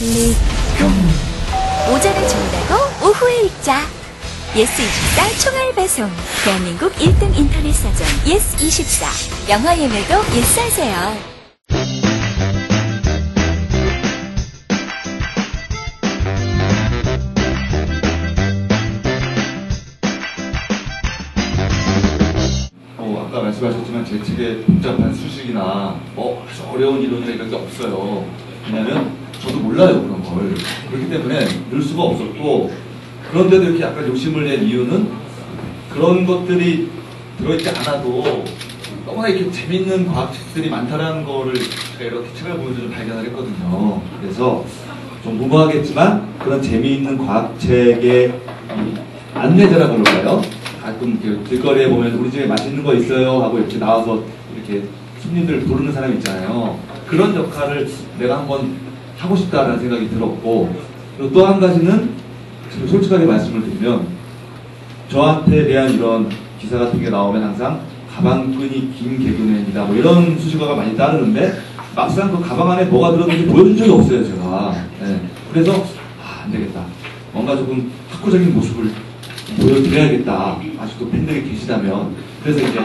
오전에 준다고 오후에 읽자. 예스24 총알 배송. 대한민국 1등 인터넷 사전 예스24. 영화 예매도 예스하세요. 아까 말씀하셨지만 제 책에 복잡한 수식이나 아주 어려운 이론이나 이런 게 없어요. 왜냐하면 저도 몰라요, 그런 걸. 그렇기 때문에 넣을 수가 없었고, 그런데도 이렇게 약간 욕심을 낸 이유는 그런 것들이 들어있지 않아도 너무나 이렇게 재밌는 과학책들이 많다는 거를 제가 이렇게 책을 보면서 좀 발견을 했거든요. 그래서 좀 무모하겠지만 그런 재미있는 과학책의 안내자라고 그럴까요? 가끔 길거리에 보면 우리 집에 맛있는 거 있어요 하고 이렇게 나와서 이렇게 손님들 부르는 사람 있잖아요. 그런 역할을 내가 한번 하고 싶다라는 생각이 들었고, 그리고 또 한 가지는 솔직하게 말씀을 드리면 저한테 대한 이런 기사 같은 게 나오면 항상 가방끈이 긴 개그맨이다 뭐 이런 수식어가 많이 따르는데 막상 그 가방 안에 뭐가 들었는지 보여준 적이 없어요, 제가. 네. 그래서 안 되겠다. 뭔가 조금 학구적인 모습을 보여드려야겠다. 아직도 팬들이 계시다면. 그래서 이제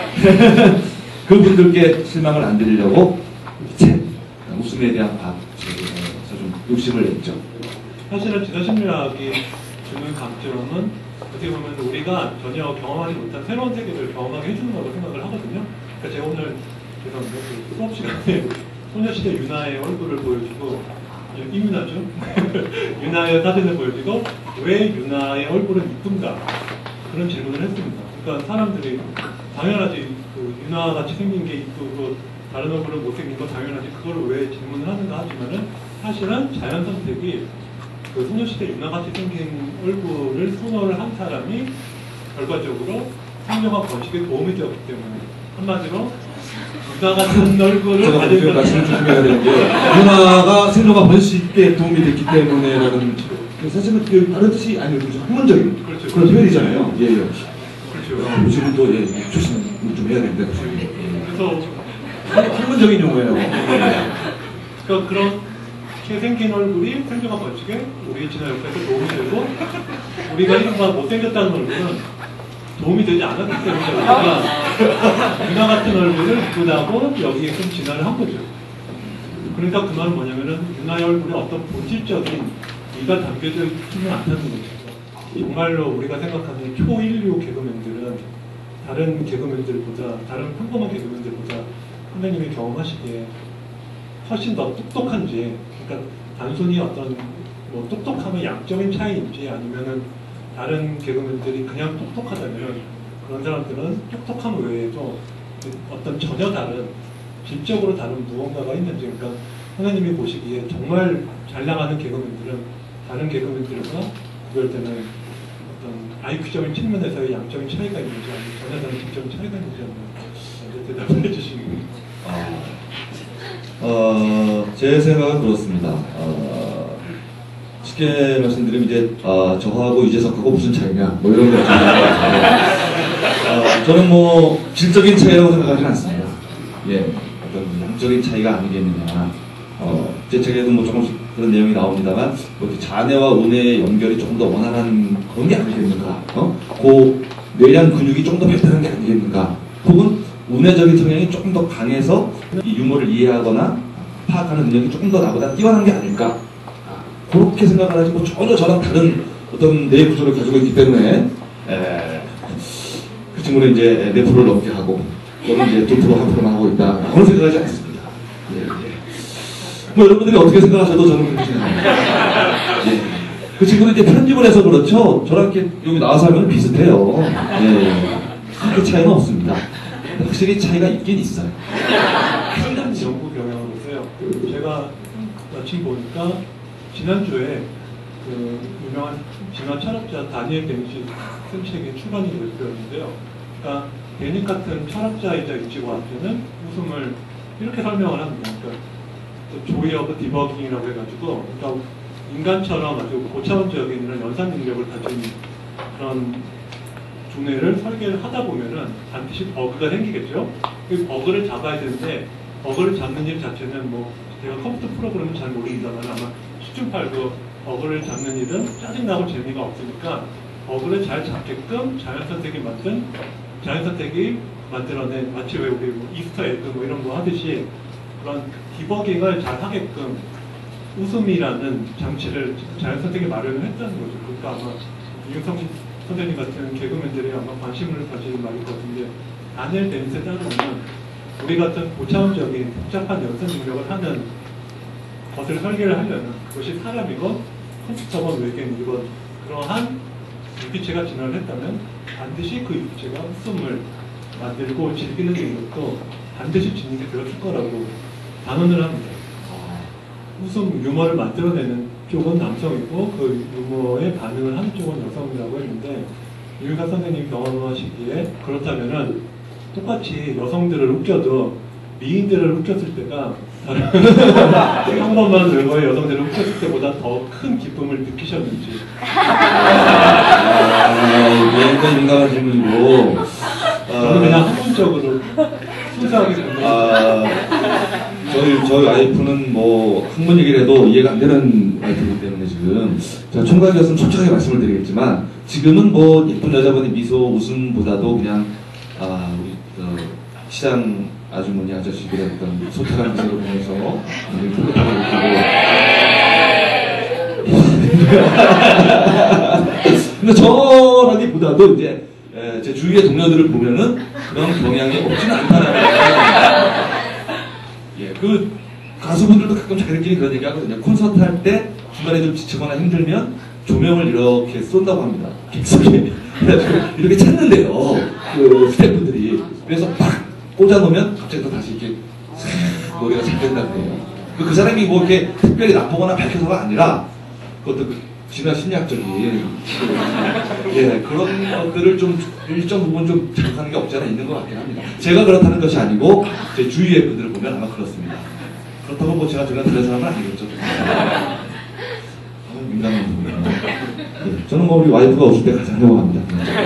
그분들께 실망을 안 드리려고 책 웃음에 대한 과학책에서 좀 욕심을 냈죠. 사실은 지사심리학이 주는 강점은 어떻게 보면 우리가 전혀 경험하지 못한 새로운 세계를 경험하게 해주는 거라고 생각을 하거든요. 그러니까 제가 오늘 그 수업 시간에 소녀시대 유나의 얼굴을 보여주고, 이유나죠? 유나의 사진을 보여주고 왜 유나의 얼굴은 이쁜가? 그런 질문을 했습니다. 그러니까 사람들이 당연하지, 그 유나같이 생긴 게 이쁘고 다른 얼굴은 못생긴 거 당연하지, 그걸 왜 질문을 하는가 하지만은 사실은 자연 선택이 그 소녀시대 유나같이 생긴 얼굴을 선호를 한 사람이 결과적으로 생명학 번식에 도움이 되었기 때문에, 한마디로 유나 같은 얼굴을 가진 사람이 말씀을 조심해야 되는 게 유나가 생명학 번식에 도움이 됐기 때문에라는 사실은 그 다른 뜻이 아니고 학문적인 그렇죠. 그런 표현이잖아요. 예, 예. 그렇죠. 요즘은 또 조심 좀 해야 됩니다. 그래서 학문적인 용어예요. 그러니까 그렇게 생긴 얼굴이 생명학 번식에 우리 진화 역사에서 도움이 되고, 우리가 이른바 못생겼다는 얼굴은 도움이 되지 않았기 때문에 우리가 유나 같은 얼굴을 이쁘다고 여기에 좀 진화를 한 거죠. 그러니까 그 말은 뭐냐면은 유나의 얼굴에 어떤 본질적인 이가 담겨져 있지는 않다는 거죠. 정말로 우리가 생각하는 초인류 개그맨들은 다른 개그맨들보다, 다른 평범한 개그맨들보다 선생님이 경험하시기에 훨씬 더 똑똑한지, 그러니까 단순히 어떤 뭐 똑똑함의 양적인 차이인지 아니면은 다른 개그맨들이 그냥 똑똑하다면 그런 사람들은 똑똑함 외에도 어떤 전혀 다른, 질적으로 다른 무언가가 있는지, 그러니까 하나님이 보시기에 정말 잘 나가는 개그맨들은 다른 개그맨들과 구별되는 어떤 IQ적인 측면에서의 양적인 차이가 있는지 아니면 전혀 다른 질적인 차이가 있는지 한번 대답을 해주시면. 제 생각은 그렇습니다. 쉽게 말씀드리면 이제 저하고 유재석하고 무슨 차이냐 뭐 이런 거 저는 뭐 질적인 차이라고 생각하지는 않습니다. 예, 어떤 양적인 차이가 아니겠느냐. 제 책에도 뭐 조금씩 그런 내용이 나옵니다만 뭐 자뇌와 우뇌의 연결이 조금 더 원활한 그런 게 아니겠는가. 그 뇌량 근육이 좀 더 발달한 게 아니겠는가. 혹은 우뇌적인 성향이 조금 더 강해서 이 유머를 이해하거나 파악하는 능력이 조금 더 나보다 뛰어난 게 아닐까. 그렇게 생각을 하지 뭐 전혀 저랑 다른 어떤 뇌 구조를 가지고 있기 때문에 그 친구는 이제 내 프로를 넘게 하고 저는 이제 돈 프로 한 프로만 하고 있다. 그런 생각하지 않습니다. 예, 예. 뭐 여러분들이 어떻게 생각하셔도 저는 그렇게 생각합니다. 예. 그 친구는 이제 편집을 해서 그렇죠. 저랑 이렇게 여기 나와서 하면 비슷해요. 예. 크게 차이는 없습니다. 확실히 차이가 있긴 있어요. 연구 경향으로서요. 제가 마침 보니까 지난주에 그 유명한 진화 철학자 다니엘 데니시 쓴 책이 출간이 되었는데요. 그러니까 데닉 같은 철학자이자 인지과학자는 웃음을 이렇게 설명을 합니다. 그러니까 조이 오브 디버깅이라고 해가지고, 그러니까 인간처럼 아주 고차원적인 이런 연산 능력을 가진 그런 두뇌를 설계를 하다 보면은 반드시 버그가 생기겠죠. 그 버그를 잡아야 되는데 버그를 잡는 일 자체는 뭐 제가 컴퓨터 프로그램은 잘 모릅니다만 아마 추춤팔고 어그를 잡는 일은 짜증나고 재미가 없으니까 어그를 잘 잡게끔 자연선택이 만들어낸 마치 왜 우리 뭐 이스터 에그 뭐 이런 거 하듯이 그런 디버깅을 잘 하게끔 웃음이라는 장치를 자연선택에 마련을 했다는 거죠. 그러니까 아마 이윤성 선생님 같은 개그맨들이 아마 관심을 가지는 말일 것 같은데 다니엘 데니스에 따르면 우리 같은 고차원적인 복잡한 연산 능력을 하는 것을 설계를 하려면 그것이 사람이건 컴퓨터건 외계인이건 그러한 유기체가 진화를 했다면 반드시 그 유기체가 웃음을 만들고 즐기는 능력도 반드시 지니게 되었을 거라고 단언을 합니다. 웃음, 유머를 만들어내는 쪽은 남성이고 그 유머에 반응을 하는 쪽은 여성이라고 했는데 유희가 선생님 경험하시기에 그렇다면은 똑같이 여성들을 웃겨도 미인들을 웃겼을 때가 평범한 외모의 여성들을 웃겼을 때보다 더 큰 기쁨을 느끼셨는지. 굉장히 민감한 질문이고. 저는 그냥 학문적으로 순수하게 저희 와이프는 뭐 학문 얘기를 해도 이해가 안 되는 와이프이기 때문에 지금 제가 총각이었으면 솔직하게 말씀을 드리겠지만 지금은 뭐 예쁜 여자분의 미소 웃음보다도 그냥 우리 시장 아주머니 아저씨들의 어떤 소탈한 미소를 보면서 굉장히 뿌듯하게 느끼고 근데 저라기보다도 이제 제 주위의 동료들을 보면은 그런 경향이 없지는 않다는 거예요. 예, 그 가수분들도 가끔 자기들끼리 그런 얘기 하거든요. 콘서트 할 때 중간에 좀 지치거나 힘들면 조명을 이렇게 쏜다고 합니다. 객석에. 이렇게 찾는데요. 그 스태프분들이. 그래서 팍 꽂아놓으면 갑자기 또 다시 이렇게 노래가 잘 된다고 해요. 그 사람이 뭐 이렇게 특별히 나쁘거나 밝혀서가 아니라 그것도 진화 심리학적인 예, 그런 것들을 좀 일정 부분 좀 자극하는 게 없지 않아 있는 것 같긴 합니다. 제가 그렇다는 것이 아니고 제 주위의 분들을 보면 아마 그렇습니다. 그렇다고 뭐 제가 전혀 다른 사람은 아니겠죠. 민감한 부분이에요. 예, 저는 뭐 우리 와이프가 웃을 때 가장 행복합니다.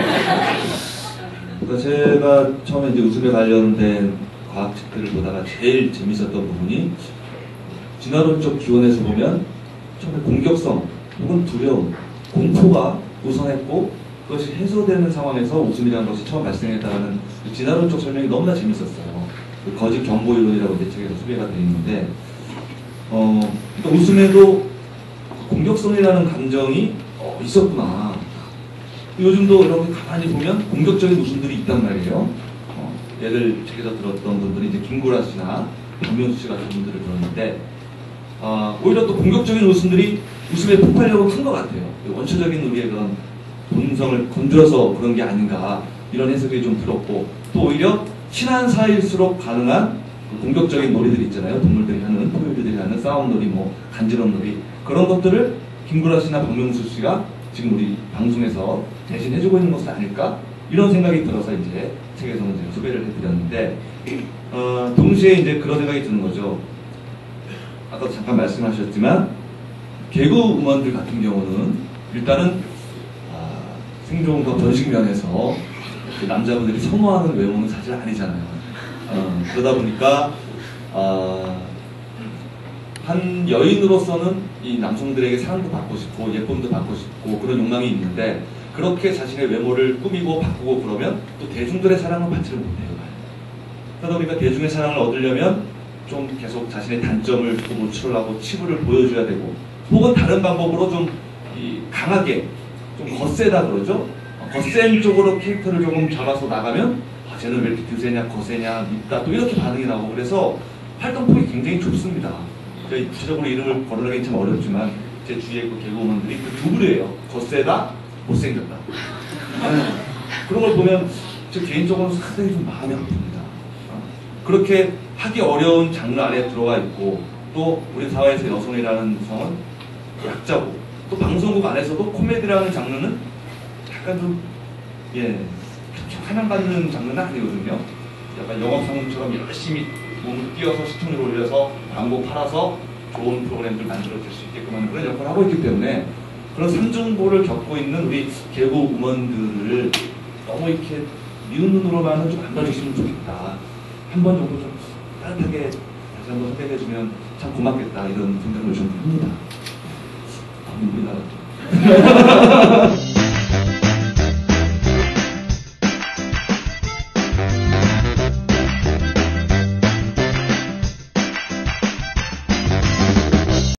그러니까 제가 처음에 이제 웃음에 관련된 과학책들을 보다가 제일 재밌었던 부분이 진화론적 기원에서 보면 처음에 공격성 혹은 두려움, 공포가 우선했고 그것이 해소되는 상황에서 웃음이라는 것이 처음 발생했다는 그 진화론적 설명이 너무나 재밌었어요. 그 거짓 경보 이론이라고 내 책에서 소개가 되어 있는데 그러니까 웃음에도 공격성이라는 감정이 있었구나. 요즘도 이렇게 가만히 보면 공격적인 웃음들이 있단 말이에요. 예를 책에서 들었던 분들이 이제 김구라 씨나 박명수 씨 같은 분들을 들었는데 오히려 또 공격적인 웃음들이 웃음의 폭발력은 큰 것 같아요. 원초적인 우리의 그런 본성을 건드려서 그런 게 아닌가 이런 해석이 좀 들었고 또 오히려 친한 사이일수록 가능한 공격적인 놀이들 있잖아요. 동물들이 하는, 포유류들이 하는 싸움놀이, 뭐 간지럼 놀이 그런 것들을 김구라 씨나 박명수 씨가 지금 우리 방송에서 대신 해주고 있는 것은 아닐까 이런 생각이 들어서 이제 책에서는 제가 소개를 해드렸는데 동시에 이제 그런 생각이 드는 거죠. 아까도 잠깐 말씀하셨지만 개그우먼들 같은 경우는 일단은 생존과 번식 면에서 남자분들이 선호하는 외모는 사실 아니잖아요. 그러다 보니까 한 여인으로서는 이 남성들에게 사랑도 받고 싶고 예쁨도 받고 싶고 그런 욕망이 있는데 그렇게 자신의 외모를 꾸미고 바꾸고 그러면 또 대중들의 사랑을 받지를 못해요. 그러다 보니까 대중의 사랑을 얻으려면 좀 계속 자신의 단점을 또 노출하고 치부를 보여줘야 되고 혹은 다른 방법으로 좀 강하게 좀 거세다 그러죠. 거센 쪽으로 캐릭터를 조금 잡아서 나가면 쟤는 왜 이렇게 드세냐 거세냐 밉다 또 이렇게 반응이 나오고 그래서 활동폭이 굉장히 좁습니다. 저희 구체적으로 이름을 거론하기 참 어렵지만 제 주위에 그 개그우먼들이 그 두 부류예요. 거세다 못생겼다. 그런 걸 보면 저 개인적으로 상당히 좀 마음이 아픕니다. 그렇게 하기 어려운 장르 안에 들어와 있고 또 우리 사회에서 여성이라는 성은 약자고 또 방송국 안에서도 코미디라는 장르는 약간 좀 사랑받는 장르는 아니거든요. 약간 영업상처럼 열심히 몸을 뛰어서 시청률을 올려서 광고 팔아서 좋은 프로그램들 만들어줄 수 있게끔 하는 그런 역할을 하고 있기 때문에 그런 삼중고를 겪고 있는 우리 개그우먼들을 너무 이렇게 미운 눈으로만은 좀 안 봐주시면 좋겠다. 한 번 정도 좀 따뜻하게 다시 한번 소개해주면 참 고맙겠다 이런 생각을 좀 합니다. 우리나라